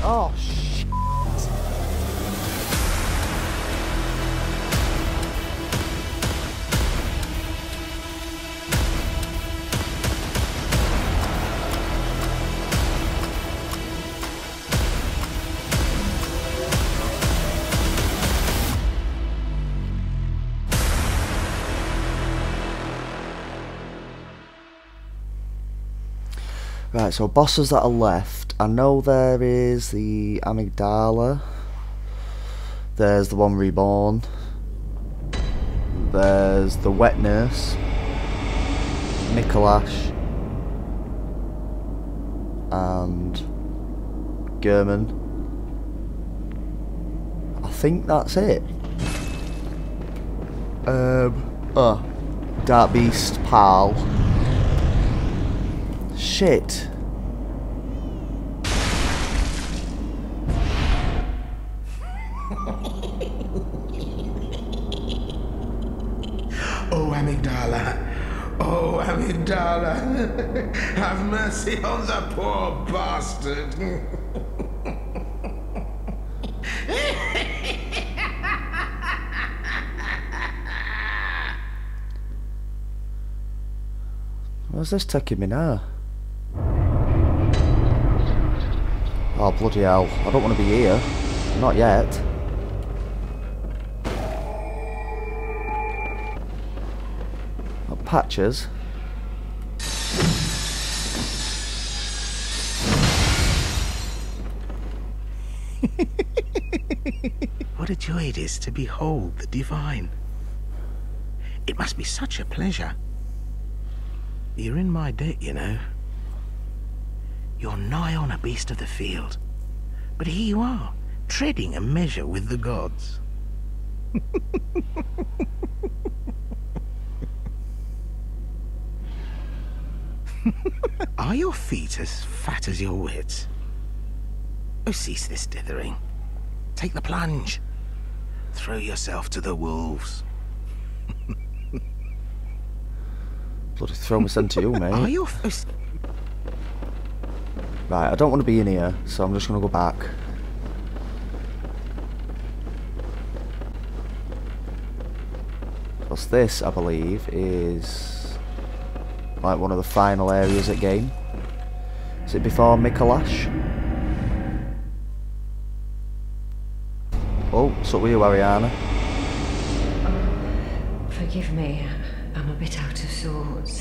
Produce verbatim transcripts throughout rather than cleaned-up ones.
Oh, shit. Right, so bosses that are left. I know there is the amygdala. There's the One Reborn. There's the wet nurse. Mikolash. And German. I think that's it. Um, oh, Dark Beast, Pal. Shit. Oh, amygdala. Oh, amygdala. Have mercy on the poor bastard. Where's this taking me now? Oh, bloody hell. I don't want to be here. Not yet. Oh, patches. What a joy it is to behold the divine. It must be such a pleasure. You're in my debt, you know. You're nigh on a beast of the field. But here you are, treading a measure with the gods. Are your feet as fat as your wits? Oh, cease this dithering. Take the plunge. Throw yourself to the wolves. Bloody throw me into you, mate. Are your f Right, I don't want to be in here, so I'm just going to go back. Because this, I believe, is like one of the final areas of the game. Is it before Mikolash? Oh, what's up with you, Ariana? Oh, forgive me, I'm a bit out of sorts.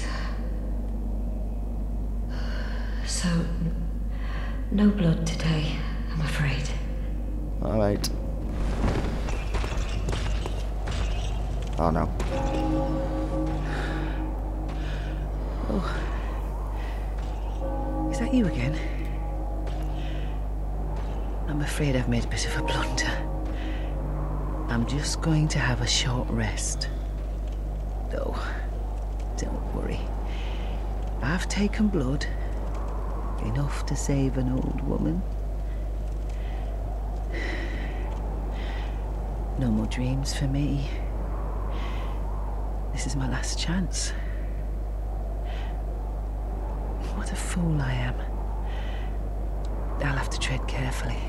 So, no blood today, I'm afraid. Alright. Oh no. Oh. Is that you again? I'm afraid I've made a bit of a blunder. I'm just going to have a short rest. No, don't worry. I've taken blood. Enough to save an old woman. No more dreams for me. This is my last chance. What a fool I am. I'll have to tread carefully.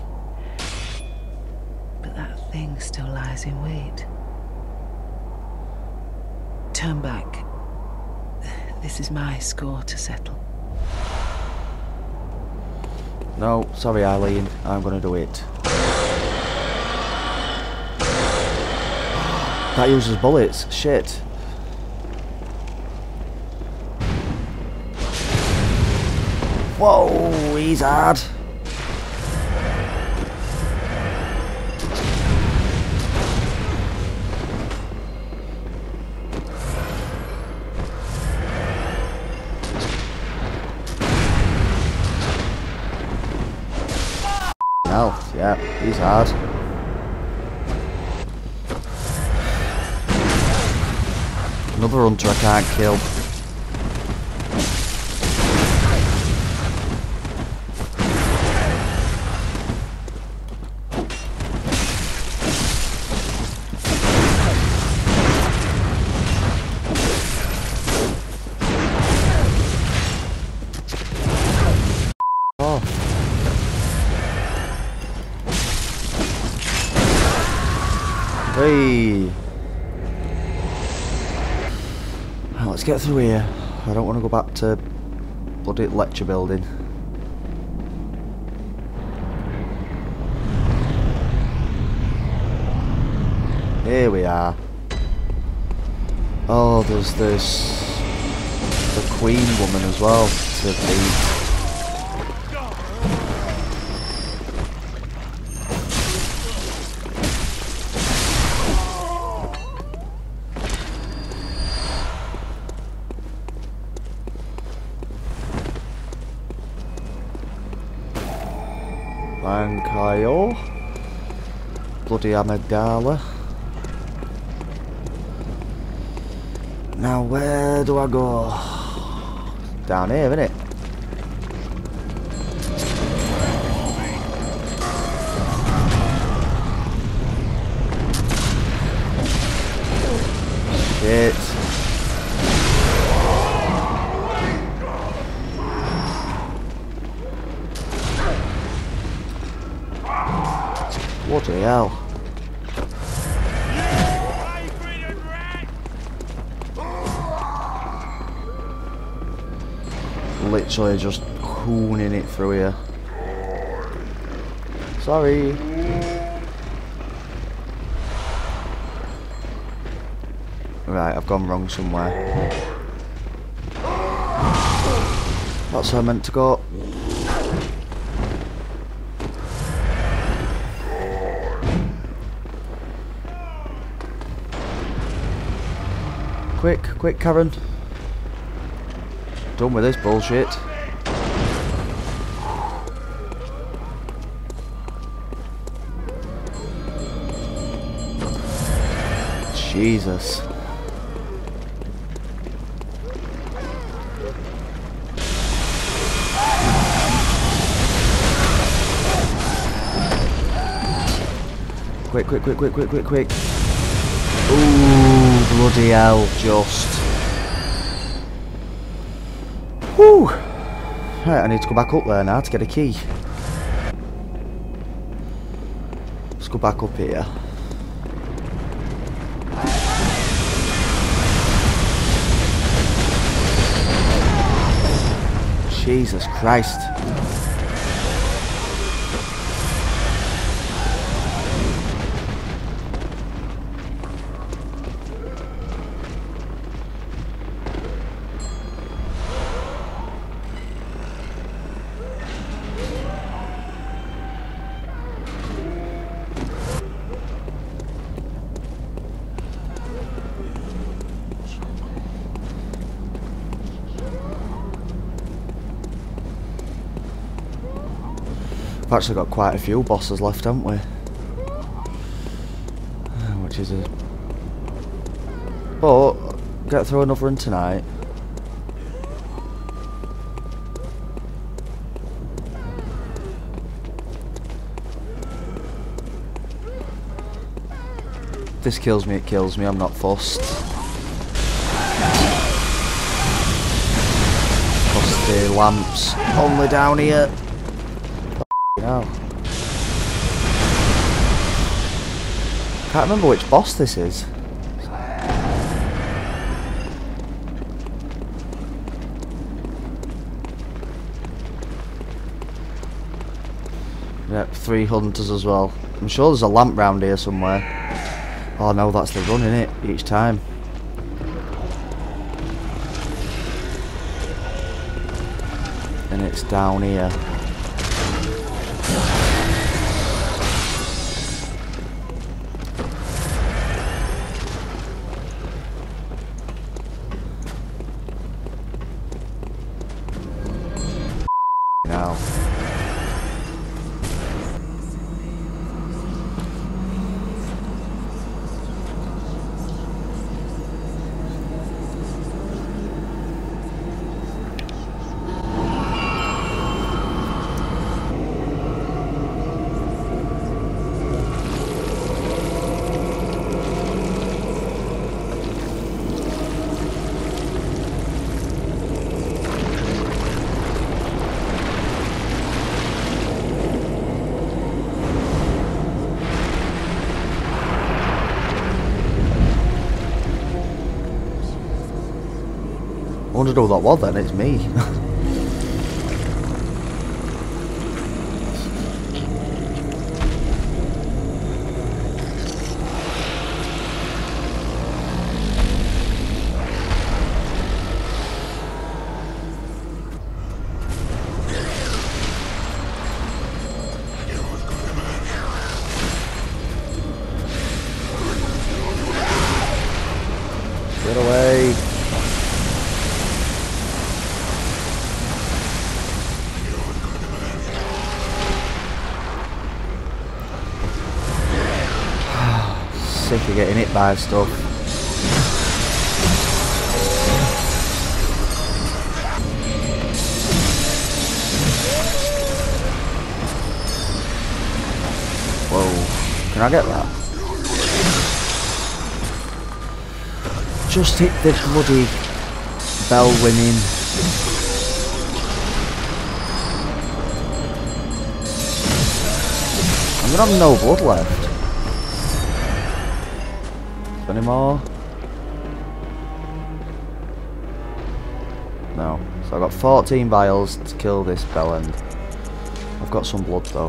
But that thing still lies in wait. Turn back. This is my score to settle. No, sorry Eileen, I'm gonna do it. That uses bullets, shit. Whoa, he's hard. Health, yeah, he's hard. Another hunter I can't kill. Hey! Right, let's get through here. I don't want to go back to bloody lecture building. Here we are. Oh, there's this... the Queen woman as well to beat. Mankayo. Bloody amygdala. Now where do I go? Down here, innit? Shit. Bloody hell. Literally just hooning it through here. Sorry. Right, I've gone wrong somewhere. That's where I meant to go. Quick, quick, Karen. Done with this bullshit. Jesus. Quick, quick, quick, quick, quick, quick, quick. Ooh, bloody hell, just. Whew. Right, I need to go back up there now to get a key. Let's go back up here. Jesus Christ. We've actually got quite a few bosses left, haven't we? Which is a... But, get through another one tonight. If this kills me, it kills me, I'm not fussed. Because the lamps only down here. No. Can't remember which boss this is. Yep, three hunters as well. I'm sure there's a lamp round here somewhere. Oh no, that's the run, innit? Each time. And it's down here. Now. wondered who that was then, it's me. Get away. Sick of getting hit by stuff. Whoa. Can I get that? Just hit the bloody bell ringing. I'm gonna have no blood left. Any more? No. So I've got fourteen vials to kill this bell end. I've got some blood though.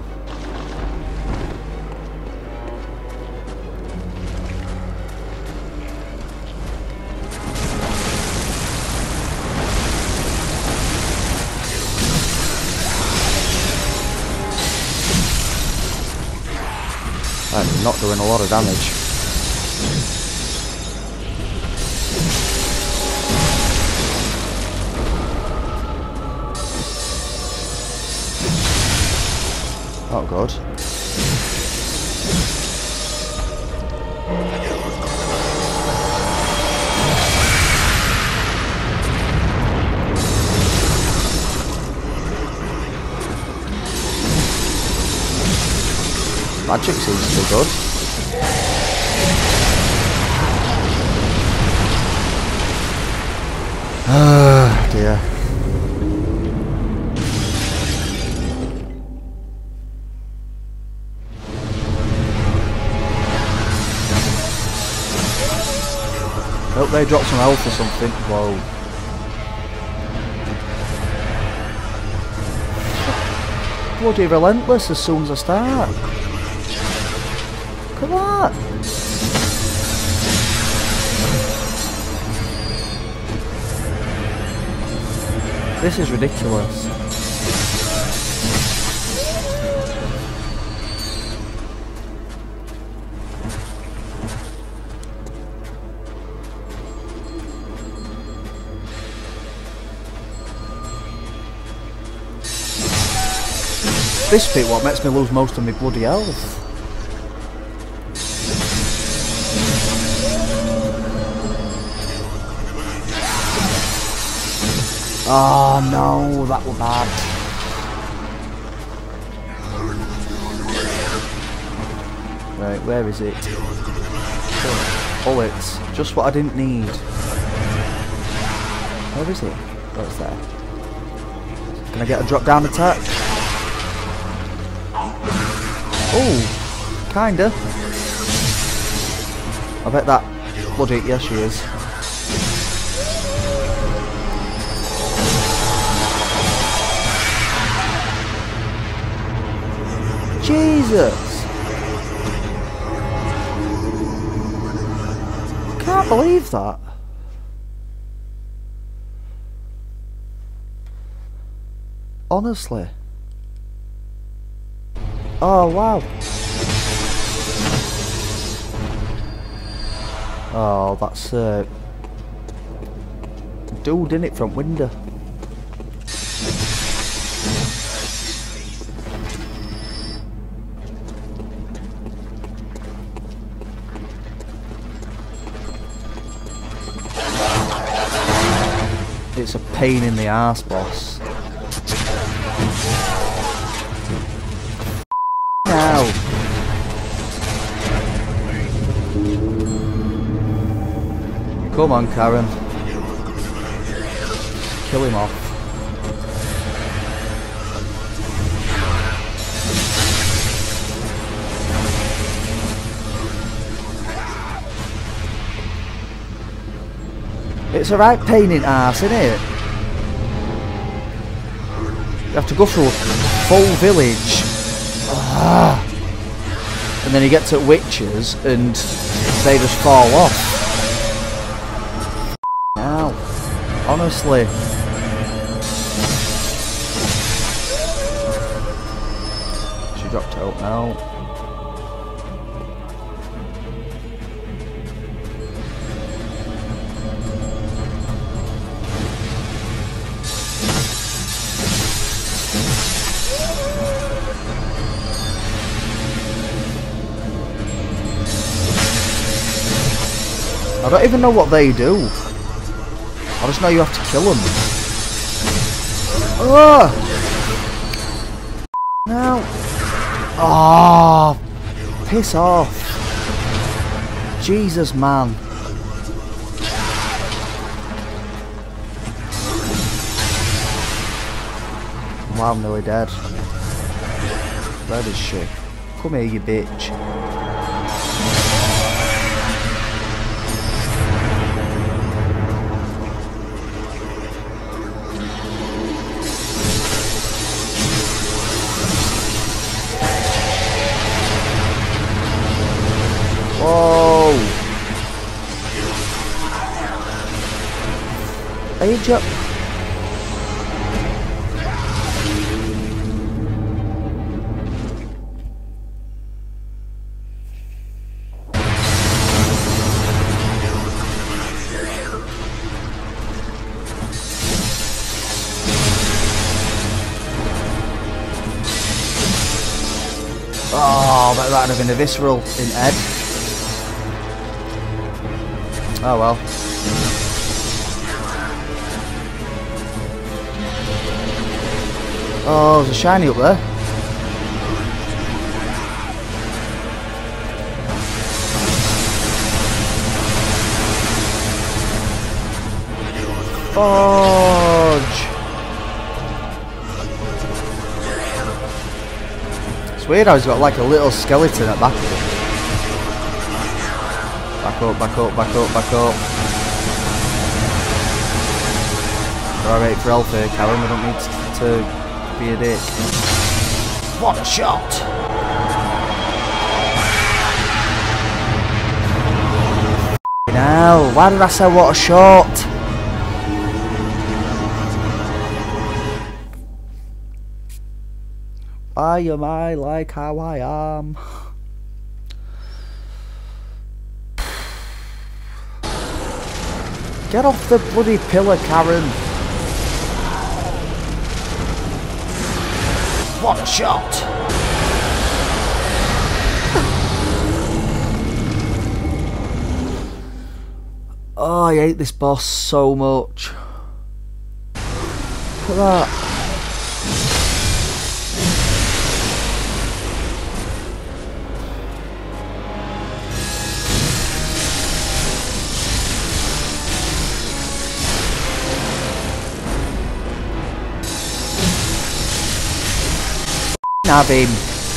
I'm not doing a lot of damage. Oh god. Magic seems to be good. Ah dear. Hope they dropped some health or something. Whoa. Bloody relentless as soon as I start. Look at that! This is ridiculous. This bit what makes me lose most of my bloody health. Oh no, that was bad. Right, where is it? Oh, bullets. Just what I didn't need. Where is it? Oh, it's there. Can I get a drop down attack? Oh, kinda. I bet that bloody, yes she is. Jesus! Can't believe that. Honestly. Oh wow. Oh, that's uh dude in it front window. It's a pain in the arse, boss. Now. Come on, Karen. Kill him off. It's a right pain in arse, isn't it? You have to go through a full village. Ah. And then you get to witches and they just fall off. Now, honestly. She dropped out now. I don't even know what they do. I just know you have to kill them. Oh! No! Oh! Piss off! Jesus, man! Wow, I'm nearly dead. Where is she? Come here, you bitch. Whoa! Age up. Oh, that might have been a visceral in Ed. Oh well. Oh, there's a shiny up there. Fudge. It's weird how he's got like a little skeleton at the back of it. Back up, back up, back up, back up. Alright, for health here, Karen, we don't need to be a dick. What a shot! Now, why did I say what a shot? Why am I like how I am? Get off the bloody pillar, Karen. What a shot! Oh, I hate this boss so much. Look at that. Have him.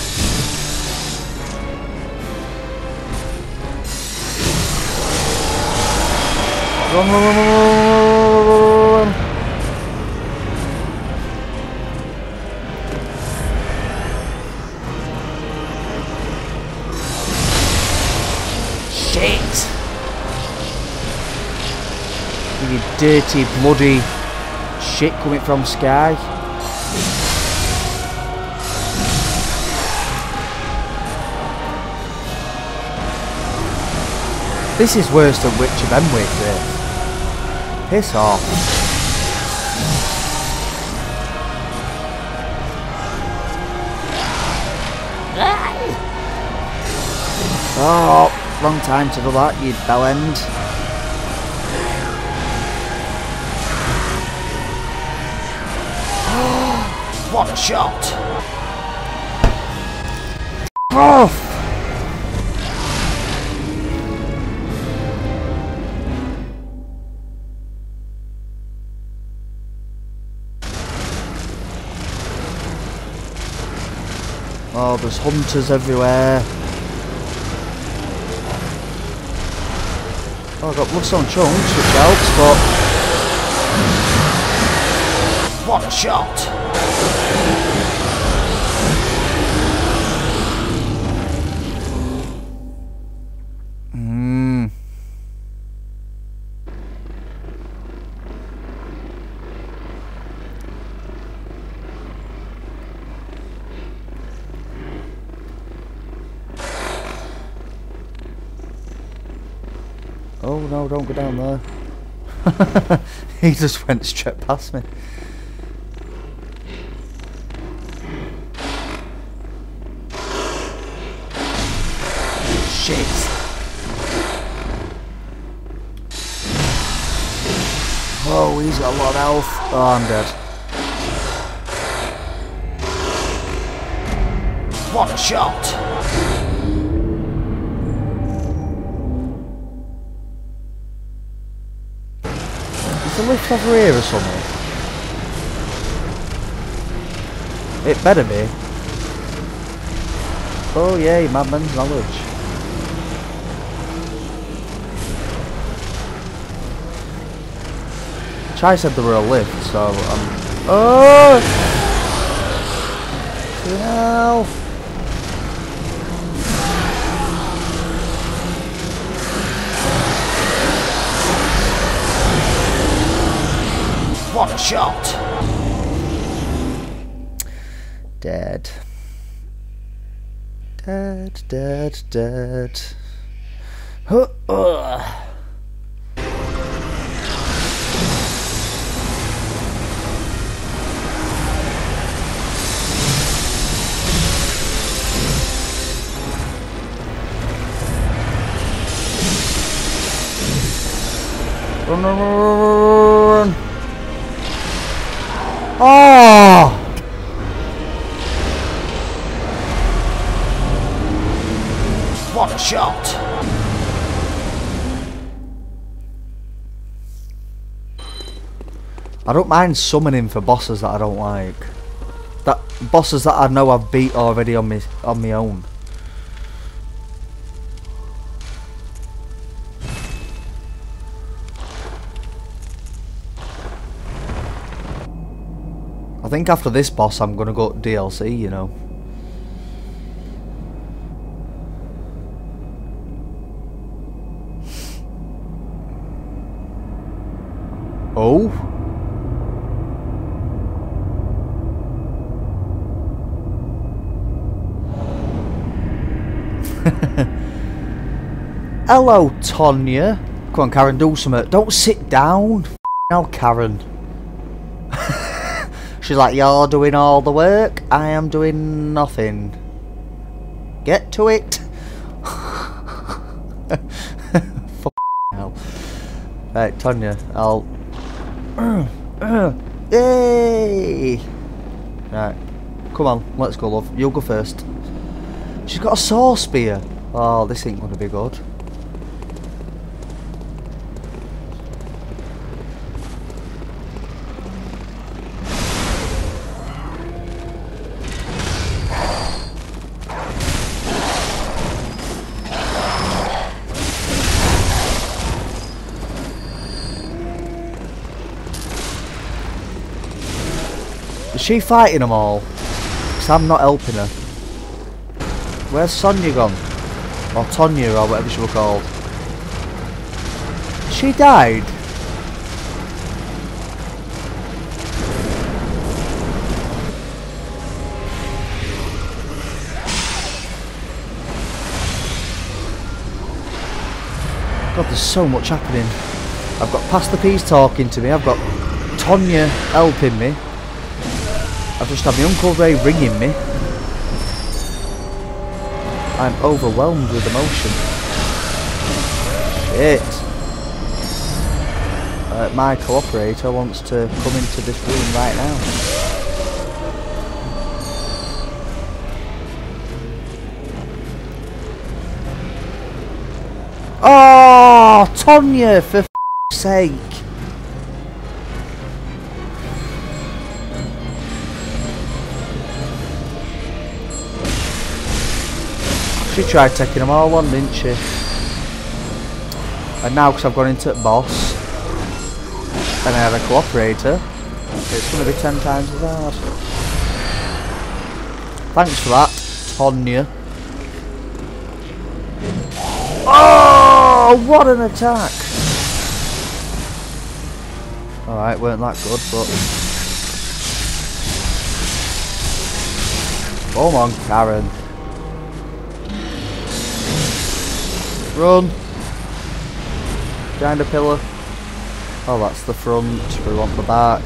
Run, run, run, run, run. Shit! You dirty, bloody shit coming from Sky. This is worse than Witch of Emwick, this. Piss off. Oh, wrong time to do that, you bellend. What a shot! Oh! Oh, there's hunters everywhere. Oh, I've got bloodstone chunks, which helps, but What a shot! Hmm. Oh no, don't go down there. He just went straight past me. Shit. Oh, he's got a lot of health. Oh, I'm dead. What a shot! Is the lift over here or something? It better be. Oh yay, madman's knowledge. Chai said there were a lift, so I'm... Oh! No! What a shot! Dead. Dead, dead, dead. Huh, uh. Run, run, run, run. Oh! What a shot! I don't mind summoning for bosses that I don't like. That bosses that I know I've beat already on me on my own. I think after this boss I'm gonna go D L C, you know. Oh? Hello, Tonya. Come on, Karen, do something. Don't sit down. Now, Karen. She's like, you're doing all the work, I am doing nothing. Get to it. Fuck hell. Right, Tonya, I'll... Yay! Right, come on, let's go, love. You'll go first. She's got a saw spear. Oh, this ain't gonna be good. Is she fighting them all? Because I'm not helping her. Where's Sonia gone? Or Tonya, or whatever she was called. She died? God, there's so much happening. I've got Pastor P's talking to me, I've got Tonya helping me. I've just had my Uncle Ray ringing me. I'm overwhelmed with emotion. Shit. Uh, my cooperator wants to come into this room right now. Oh, Tonya, for f***'s sake. She tried taking them all on, didn't she? And now, because I've gone into the boss, and I have a cooperator, It's going to be ten times as hard. Thanks for that, Tonya. Oh, what an attack! Alright, weren't that good, but... Come on, Karen. Run! Behind a pillar. Oh, that's the front. We want the back.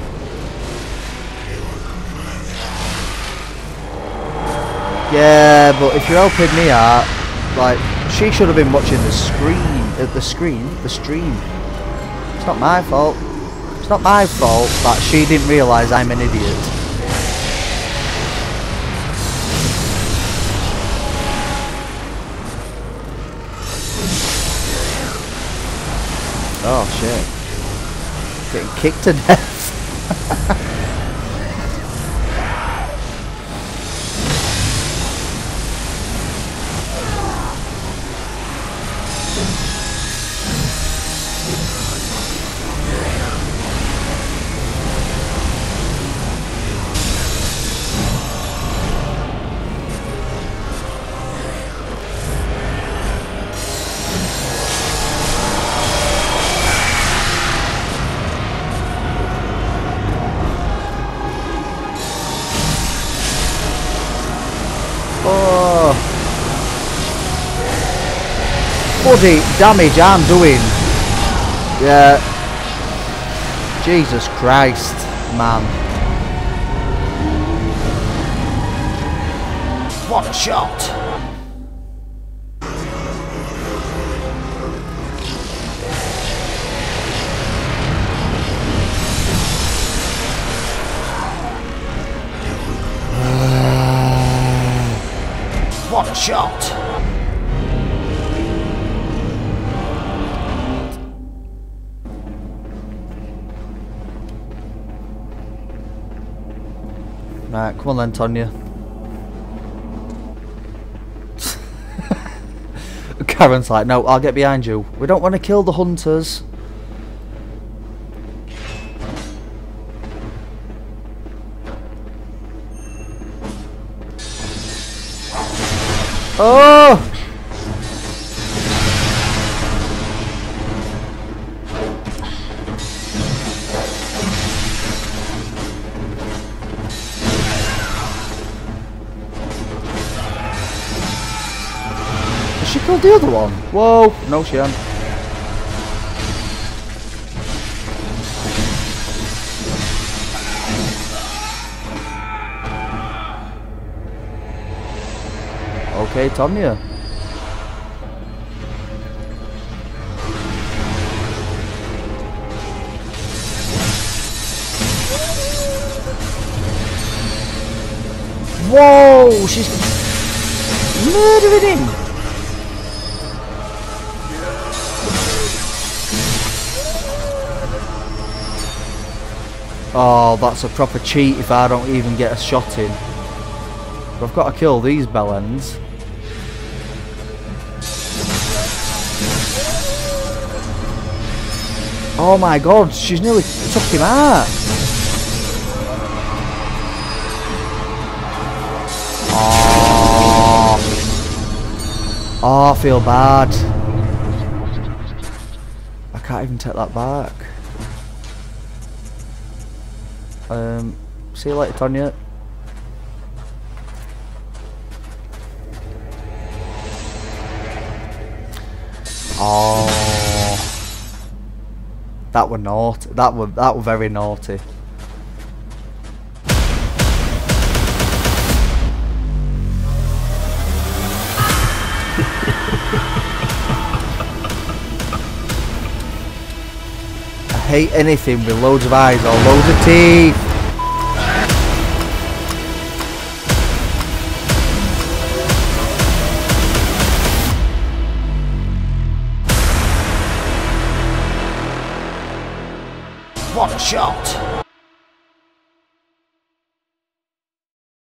Yeah, but if you're helping me out, like, she should have been watching the screen, uh, the screen, the stream. It's not my fault. It's not my fault that she didn't realise I'm an idiot. Oh shit. Getting kicked to death. Bloody damage I'm doing. Yeah. Jesus Christ, man. What a shot. What a shot. Right, come on then, Tonya. Karen's like, no, I'll get behind you. We don't want to kill the hunters. Oh! She killed the other one. Whoa, no she hadn't. Okay, Tonya. Whoa, she's murdering him. Oh, that's a proper cheat if I don't even get a shot in. But I've got to kill these bellends. Oh my god, she's nearly took him out. Oh, oh I feel bad. I can't even take that back. Um, see you later, Tonya. Oh, that were naughty. That were that were very naughty. I hate anything with loads of eyes or loads of teeth. What a shot!